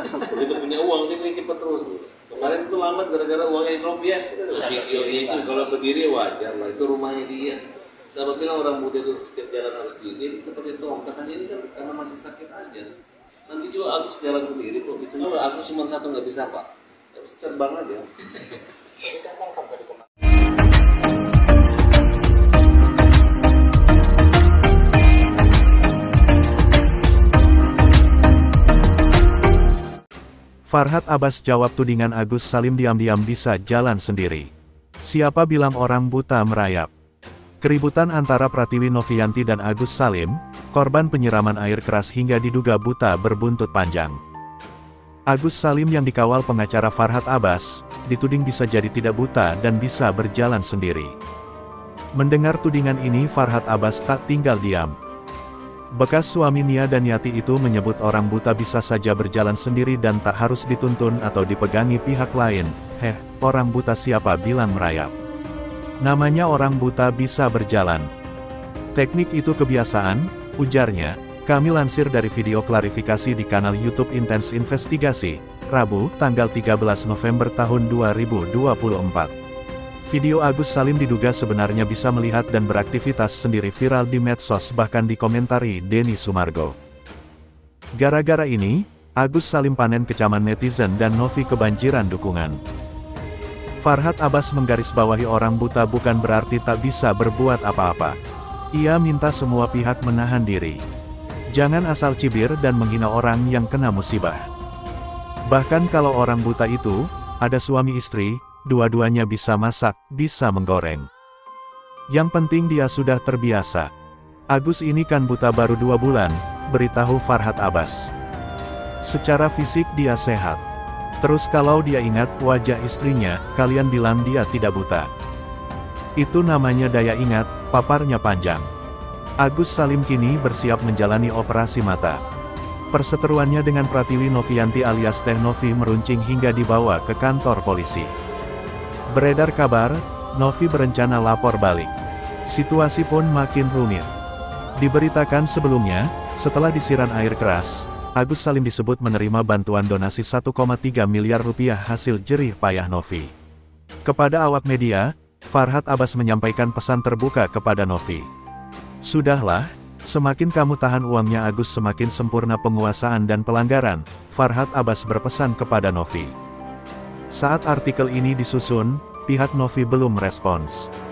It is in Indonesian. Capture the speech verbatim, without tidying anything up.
Begitu punya uang dia cepet terus. Kemarin itu lambat gara-gara uangnya rupiah. Videonya itu kalau berdiri wajar lah, itu rumahnya dia. Saya bilang orang buta itu setiap jalan harus diri, seperti tongkat kan ini kan karena masih sakit aja. Nanti juga Agus jalan sendiri kok bisa. Agus cuma satu nggak bisa pak, harus terbang aja. Farhad Abbas jawab tudingan Agus Salim diam-diam bisa jalan sendiri. Siapa bilang orang buta merayap? Keributan antara Pratiwi Novianti dan Agus Salim, korban penyiraman air keras hingga diduga buta berbuntut panjang. Agus Salim yang dikawal pengacara Farhad Abbas, dituding bisa jadi tidak buta dan bisa berjalan sendiri. Mendengar tudingan ini Farhad Abbas tak tinggal diam. Bekas suami Nia dan Yati itu menyebut orang buta bisa saja berjalan sendiri dan tak harus dituntun atau dipegangi pihak lain. Heh, orang buta siapa bilang merayap? Namanya orang buta bisa berjalan. Teknik itu kebiasaan, ujarnya. Kami lansir dari video klarifikasi di kanal YouTube Intens Investigasi, Rabu, tanggal tiga belas November tahun dua ribu dua puluh empat. Video Agus Salim diduga sebenarnya bisa melihat dan beraktivitas sendiri viral di medsos bahkan dikomentari Denny Sumargo. Gara-gara ini, Agus Salim panen kecaman netizen dan Novi kebanjiran dukungan. Farhad Abbas menggarisbawahi orang buta bukan berarti tak bisa berbuat apa-apa. Ia minta semua pihak menahan diri. Jangan asal cibir dan menghina orang yang kena musibah. Bahkan kalau orang buta itu, ada suami istri, dua-duanya bisa masak, bisa menggoreng. Yang penting dia sudah terbiasa. Agus ini kan buta baru dua bulan, beritahu Farhad Abbas. Secara fisik dia sehat. Terus kalau dia ingat wajah istrinya, kalian bilang dia tidak buta. Itu namanya daya ingat, paparnya panjang. Agus Salim kini bersiap menjalani operasi mata. Perseteruannya dengan Pratiwi Novianti alias Teh Novi meruncing hingga dibawa ke kantor polisi. Beredar kabar, Novi berencana lapor balik. Situasi pun makin rumit. Diberitakan sebelumnya, setelah disiram air keras, Agus Salim disebut menerima bantuan donasi satu koma tiga miliar rupiah hasil jerih payah Novi. Kepada awak media, Farhad Abbas menyampaikan pesan terbuka kepada Novi. Sudahlah, semakin kamu tahan uangnya Agus semakin sempurna penguasaan dan pelanggaran, Farhad Abbas berpesan kepada Novi. Saat artikel ini disusun, pihak Novi belum merespons.